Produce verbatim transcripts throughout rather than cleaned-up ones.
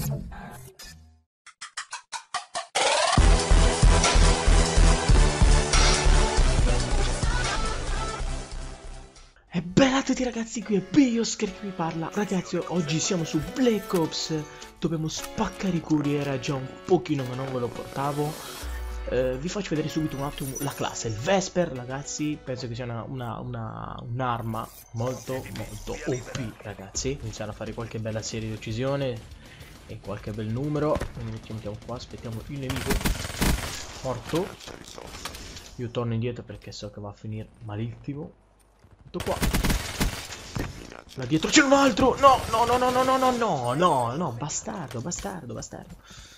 E bella a tutti ragazzi, qui è Bioscher che vi parla. Ragazzi, oggi siamo su Black Ops. Dobbiamo spaccare i curi, era già un pochino ma non ve lo portavo. eh, Vi faccio vedere subito un attimo la classe. Il Vesper, ragazzi, penso che sia una, una, una, un'arma molto molto O P, ragazzi. Iniziare a fare qualche bella serie di uccisione e qualche bel numero. Quindi mettiamo qua, aspettiamo il nemico morto. Io torno indietro perché so che va a finire malissimo. Qua. Là dietro c'è un altro. No, no, no, no, no, no, no, no, no, no, bastardo, bastardo, bastardo.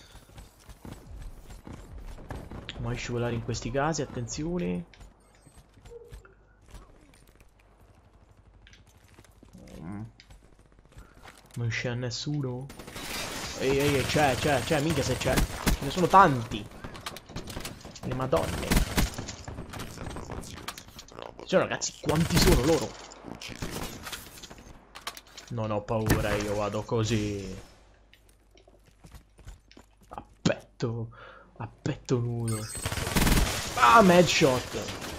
Mai scivolare in questi casi, attenzione. Non c'è nessuno. Ehi, ehi, c'è, c'è, c'è, minchia se c'è. Ce ne sono tanti. Le madonne. Cioè ragazzi, quanti sono loro? Non ho paura, io vado così. A petto. A petto nudo. Ah, headshot.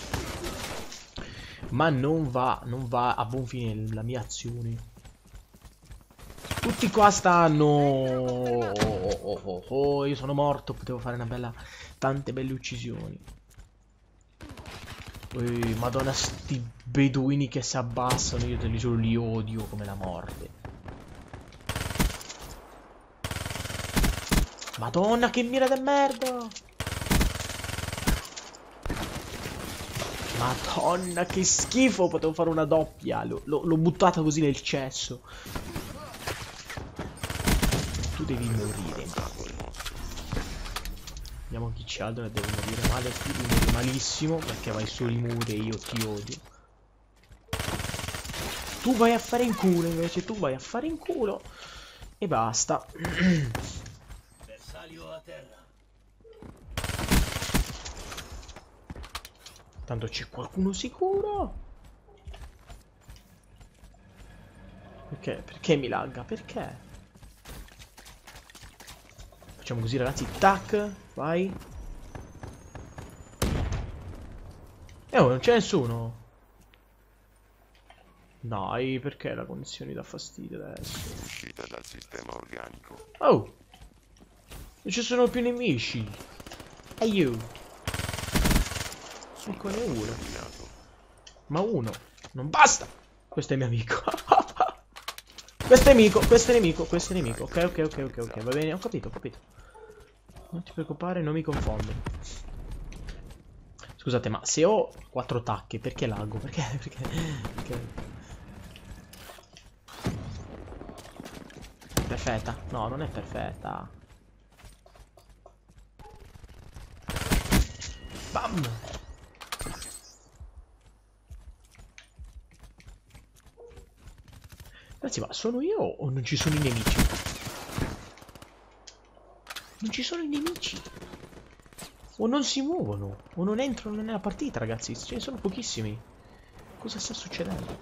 Ma non va, non va a buon fine la mia azione. Tutti qua stanno. Oh, oh, oh, oh, io sono morto, potevo fare una bella. Tante belle uccisioni. Ui, madonna, sti beduini che si abbassano, io te li giuro, li odio come la morte. Madonna, che mira de merda! Madonna, che schifo, potevo fare una doppia, l'ho buttata così nel cesso. Tu devi morire. Vediamo chi c'è altro che deve morire male. Tu devi morire malissimo perché vai sui muri e io ti odio. Tu vai a fare in culo invece, tu vai a fare in culo. E basta. Bersaglio a terra. Tanto c'è qualcuno sicuro. Perché? Perché mi lagga? Perché? Facciamo così ragazzi, tac, vai. Eh oh, non c'è nessuno. Dai, perché la connessione dà fastidio adesso? Uscita dal sistema organico. Oh, non ci sono più nemici. E io eccone uno. Ma uno non basta. Questo è mio amico. Questo è nemico, questo è nemico, questo è nemico. Ok, ok, ok, ok, ok, va bene, ho capito, ho capito. Non ti preoccupare, non mi confondo. Scusate, ma se ho quattro tacche, perché laggo? Perché? Perché? Perché? Perfetta? No, non è perfetta. Bam! Ragazzi, ma sono io o non ci sono i nemici? Non ci sono i nemici. O non si muovono. O non entrano nella partita, ragazzi. Ce ne sono pochissimi. Cosa sta succedendo?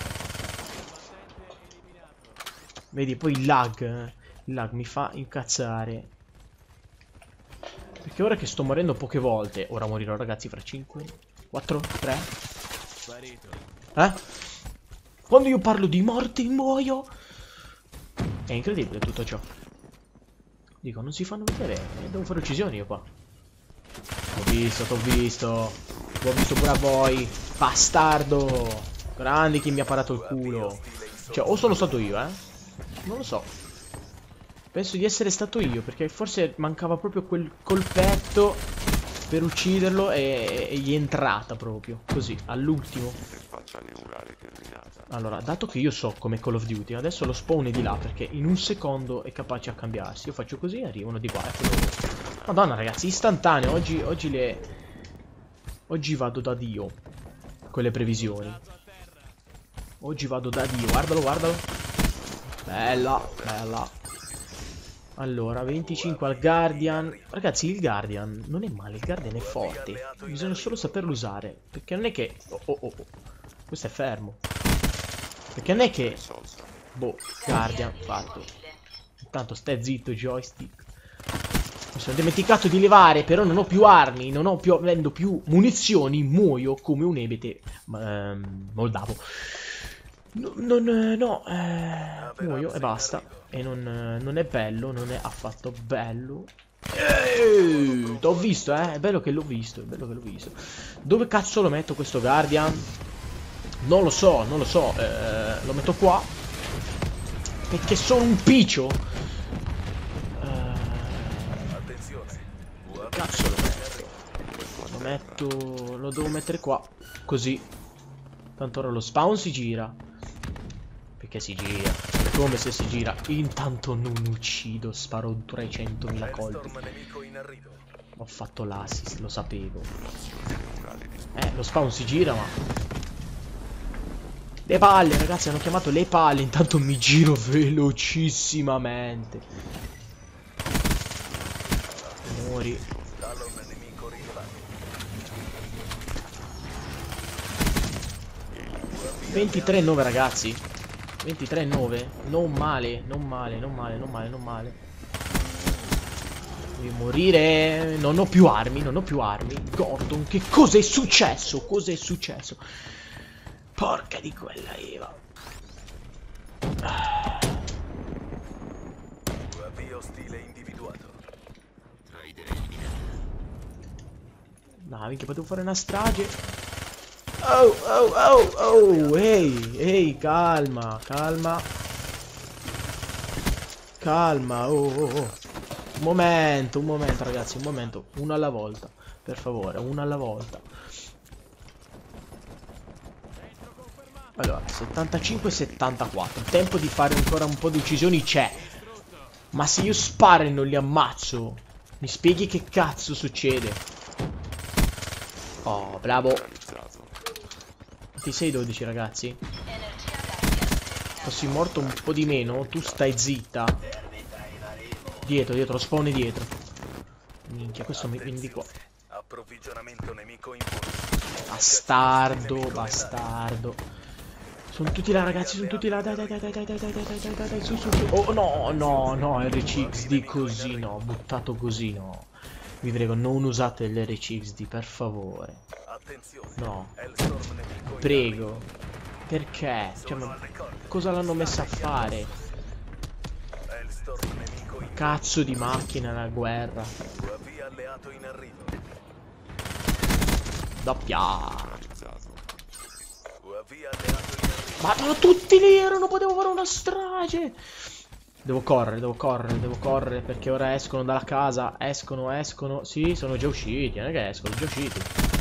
Vedi, poi il lag. eh. Il lag mi fa incazzare. Perché ora che sto morendo poche volte. Ora morirò, ragazzi, fra cinque, quattro, tre. Eh? Quando io parlo di morte muoio. È incredibile tutto ciò. Dico, non si fanno vedere. Devo fare uccisioni io qua. T'ho visto, t'ho visto. L'ho visto pure a voi. Bastardo. Grandi chi mi ha parato il culo. Cioè, o sono stato io, eh. Non lo so. Penso di essere stato io, perché forse mancava proprio quel colpetto per ucciderlo e, e gli è entrata proprio. Così, all'ultimo. Allora, dato che io so come Call of Duty, adesso lo spawn è di là, perché in un secondo è capace a cambiarsi. Io faccio così e arrivano di qua. Madonna ragazzi, istantaneo. Oggi, oggi le... Oggi vado da Dio con le previsioni. Oggi vado da Dio. Guardalo, guardalo. Bella, bella. Allora, venticinque al Guardian. Ragazzi, il Guardian non è male, il Guardian è forte. Bisogna solo saperlo usare. Perché non è che... Oh, oh, oh. Questo è fermo. Perché non è che... Boh, Guardian, fatto. Tanto stai zitto, joystick. Mi sono dimenticato di levare, però non ho più armi, non ho più, avendo più munizioni, muoio come un ebete ehm, moldavo. No, non, no, eh, muoio e basta. E non, non è bello, non è affatto bello. Eh, t'ho visto, eh, è bello che l'ho visto, è bello che l'ho visto. Dove cazzo lo metto questo Guardian? Non lo so, non lo so, eh, lo metto qua. Perché sono un piccio. Cazzo lo metto? Lo metto... Lo devo mettere qua. Così. Tanto ora lo spawn si gira. Perché si gira? È come se si gira. Intanto non uccido. Sparo trecentomila colpi. Ho fatto l'assist, lo sapevo. Eh, lo spawn si gira, ma... Le palle, ragazzi, hanno chiamato le palle. Intanto mi giro velocissimamente. Muori. ventitré nove ragazzi. ventitré nove. Non male, non male, non male, non male, non male. Devi morire. Non ho più armi, non ho più armi. Gordon, che cosa è successo? Cosa è successo? Porca di quella Eva. Avvio stile individuato. No, minchia, potevo fare una strage. Oh, oh, oh, oh, ehi, ehi, calma, calma. Calma, oh, oh, oh. Un momento, un momento, ragazzi, un momento. Uno alla volta, per favore, uno alla volta. Allora, settantacinque settantaquattro. Tempo di fare ancora un po' di uccisioni c'è. Ma se io sparo e non li ammazzo, mi spieghi che cazzo succede? Oh, bravo. ventisei dodici ragazzi. Fossi morto un po' di meno. Tu stai zitta. Dietro, dietro, lo spawn è dietro. Minchia, questo mi viene di qua. Approvvigionamento nemico in Bastardo, bastardo. Sono tutti là ragazzi, sono tutti là. Dai, dai, dai, dai, dai, dai, dai, dai, dai, dai, dai, su, su, su. Oh no, no, no, R C X D così no. Buttato così no. Vi prego, non usate l'R C X D, per favore. No. Prego. Perché? Cioè, ma cosa l'hanno messa a fare? Cazzo di macchina la guerra. Doppia. Ma sono tutti lì, non potevo fare una strage. Devo correre, devo correre, devo correre perché ora escono dalla casa. Escono, escono. Sì, sono già usciti, non è che escono, già usciti.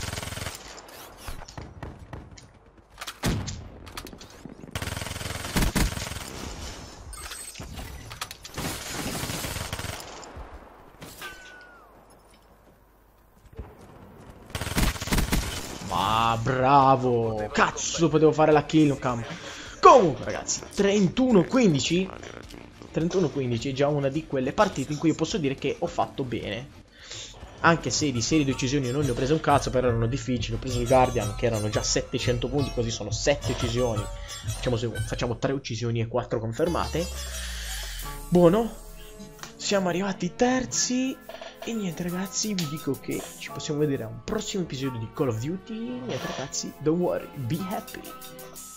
Ma bravo. Cazzo, potevo fare la kill cam. Comunque ragazzi, trentuno quindici. trentuno quindici è già una di quelle partite in cui io posso dire che ho fatto bene. Anche se di serie di uccisioni non ne ho preso un cazzo, però erano difficili. Ho preso il Guardian che erano già settecento punti, così sono sette uccisioni. Facciamo, facciamo tre uccisioni e quattro confermate. Buono. Siamo arrivati terzi. E niente ragazzi, vi dico che ci possiamo vedere a un prossimo episodio di Call of Duty. Niente ragazzi, don't worry, be happy.